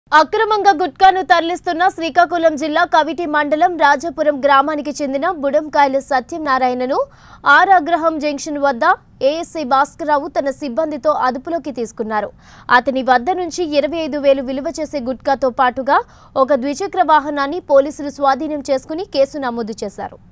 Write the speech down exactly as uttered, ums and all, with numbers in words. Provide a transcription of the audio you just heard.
అక్రమంగా గుట్కాను తరలిస్తున్న శ్రీకాకుళం జిల్లా కవిటి మండలం రాజపురం గ్రామానికి చెందిన బుడంకాయల సత్యనారాయణను ఆర్ అగ్రహం జంక్షన్ వద్ద ఏఎస్ఐ భాస్కరరావు తన సిబ్బందితో అదుపులోకి తీసుకున్నారు. అతని వద్ద నుంచి ఇరవై ఐదు వేలు విలువ చేసే గుట్కాతో పాటుగా ఒక ద్విచక్ర వాహనాన్ని పోలీసులు స్వాధీనం చేసుకుని కేసు నమోదు చేశారు.